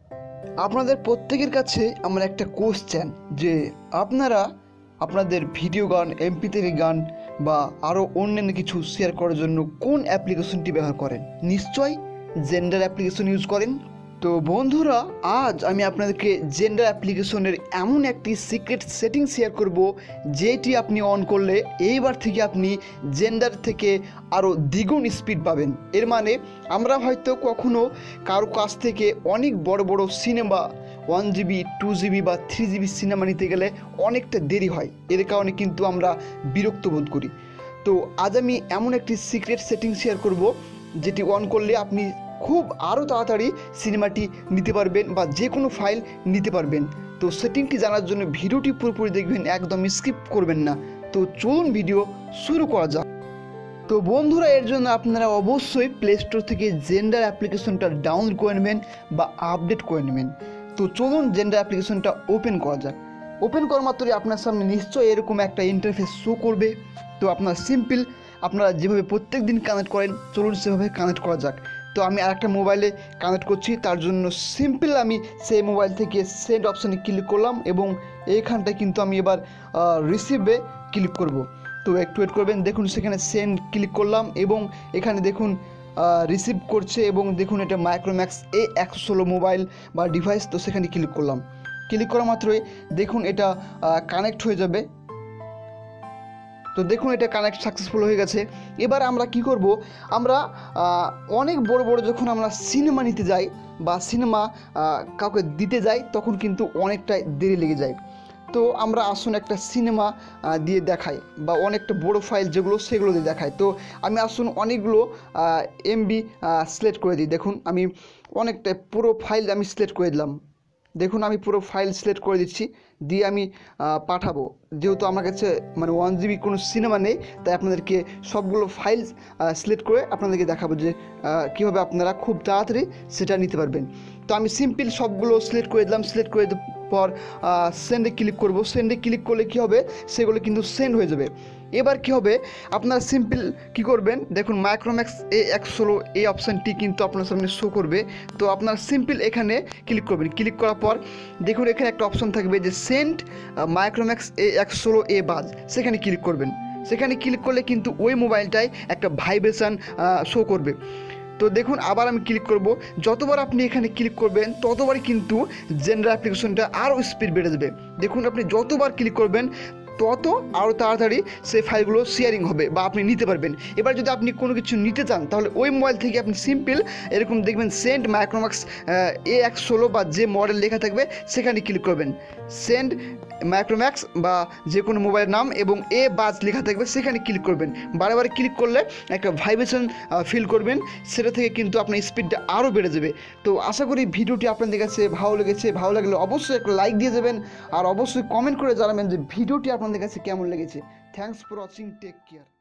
আপনাদের প্রত্যেকের কাছে আমার একটা কোশ্চেন যে আপনারা আপনাদের ভিডিও গান, MP3 গান বা আরও অন্যান্য কিছু শেয়ার করার জন্য কোন অ্যাপ্লিকেশনটি ব্যবহার করেন? নিশ্চয়ই জেন্ডার অ্যাপ্লিকেশন ইউজ করেন। তো বন্ধুরা, আজ আমি আপনাদেরকে জেন্ডার অ্যাপ্লিকেশনের এমন একটি সিক্রেট সেটিং শেয়ার করব, যেটি আপনি অন করলে এইবার থেকে আপনি জেন্ডার থেকে আরও দ্বিগুণ স্পিড পাবেন। এর মানে আমরা হয়তো কখনো কারো কাছ থেকে অনেক বড় বড় সিনেমা 1GB 2GB বা 3GB সিনেমা নিতে গেলে অনেকটা দেরি হয়, এর কারণে কিন্তু আমরা বিরক্ত বোধ করি। তো আজ আমি এমন একটি সিক্রেট সেটিং শেয়ার করব, যেটি অন করলে আপনি খুব আরও তাড়াতাড়ি সিনেমাটি নিতে পারবেন বা যে কোনো ফাইল নিতে পারবেন। তো সেটিংটি জানার জন্য ভিডিওটি পুরোপুরি দেখবেন, একদম স্কিপ করবেন না। তো চলুন ভিডিও শুরু করা যাক। তো বন্ধুরা, এর জন্য আপনারা অবশ্যই প্লে স্টোর থেকে জেন্ডার অ্যাপ্লিকেশনটা ডাউনলোড করে নেবেন বা আপডেট করে নেবেন। তো চলুন জেন্ডার অ্যাপ্লিকেশনটা ওপেন করা যাক। ওপেন করা মাত্রই আপনার সামনে নিশ্চয়ই এরকম একটা ইন্টারফেস শো করবে। তো আপনার সিম্পল আপনারা যেভাবে প্রত্যেক দিন কানেক্ট করেন, চলুন সেভাবে কানেক্ট করা যাক। তো আমি আরেকটা মোবাইলে কানেক্ট করছি, তার জন্য সিম্পল আমি সেই মোবাইল থেকে সেন্ড অপশানে ক্লিক করলাম এবং এইখানটায় কিন্তু আমি এবার রিসিভে ক্লিক করব। তো একটু ওয়েট করবেন, দেখুন সেখানে সেন্ড ক্লিক করলাম এবং এখানে দেখুন রিসিভ করছে এবং দেখুন এটা মাইক্রোম্যাক্স A116 মোবাইল বা ডিভাইস। তো সেখানে ক্লিক করলাম, ক্লিক করা মাত্রই দেখুন এটা কানেক্ট হয়ে যাবে। তো দেখুন এটা কানেক্ট সাকসেসফুল হয়ে গেছে। এবার আমরা কি করব, আমরা অনেক বড় বড় যখন আমরা সিনেমা নিতে যাই বা সিনেমা কাউকে দিতে যাই, তখন কিন্তু অনেকটা দেরি লেগে যায়। তো আমরা আসুন একটা সিনেমা দিয়ে দেখাই বা অনেকটা বড় ফাইল যেগুলো সেগুলো দিয়ে দেখাই। তো আমি আসুন অনেকগুলো MB সিলেক্ট করে দিই। দেখুন আমি অনেকটা পুরো ফাইল আমি সিলেক্ট করে দিলাম। দেখুন আমি পুরো ফাইল সিলেক্ট করে দিচ্ছি, দিয়ে আমি পাঠাবো। যেহেতু আমার কাছে মানে 1GB কোনো সিনেমা নেই, তাই আপনাদেরকে সবগুলো ফাইল সিলেক্ট করে আপনাদেরকে দেখাবো যে কীভাবে আপনারা খুব তাড়াতাড়ি সেটা নিতে পারবেন। তো আমি সিম্পল সবগুলো সিলেক্ট করে দিলাম। সিলেক্ট করে পর সেন্ডে ক্লিক করব। সেন্ডে ক্লিক করলে কী হবে, সেগুলো কিন্তু সেন্ড হয়ে যাবে। এবার কি হবে, আপনারা সিম্পল কি করবেন, দেখুন মাইক্রোম্যাক্স A116 এই অপশানটি কিন্তু আপনার সামনে শো করবে। তো আপনারা সিম্পল এখানে ক্লিক করবেন। ক্লিক করার পর দেখুন এখানে একটা অপশান থাকবে যে সেন্ড মাইক্রোম্যাক্স A116 বাজ, সেখানে ক্লিক করবেন। সেখানে ক্লিক করলে কিন্তু ওই মোবাইলটায় একটা ভাইব্রেশন শো করবে। তো দেখুন আবার আমি ক্লিক করব। যতবার আপনি এখানে ক্লিক করবেন ততবারই কিন্তু জেন্ডার অ্যাপ্লিকেশনটা আরও স্পিড বেড়ে যাবে। দেখুন আপনি যতবার ক্লিক করবেন তত আরও তাড়াতাড়ি সেই ফাইলগুলো শেয়ারিং হবে বা আপনি নিতে পারবেন। এবার যদি আপনি কোনো কিছু নিতে চান, তাহলে ওই মোবাইল থেকে আপনি সিম্পল এরকম দেখবেন সেন্ড মাইক্রোম্যাক্স A116 বা যে মডেল লেখা থাকবে সেখানে ক্লিক করবেন। সেন্ড মাইক্রোম্যাক্স বা যে কোনো মোবাইলের নাম এবং বাজ লেখা থাকবে সেখানে ক্লিক করবেন। বারে বারে ক্লিক করলে একটা ভাইব্রেশন ফিল করবেন, সেটা থেকে কিন্তু আপনার স্পিডটা আরও বেড়ে যাবে। তো আশা করি ভিডিওটি আপনাদের কাছে ভালো লেগেছে। ভালো লাগলে অবশ্যই একটা লাইক দিয়ে দেবেন আর অবশ্যই কমেন্ট করে জানাবেন যে ভিডিওটি আপনাদের কাছে কেমন লেগেছে। Thanks for watching, take care.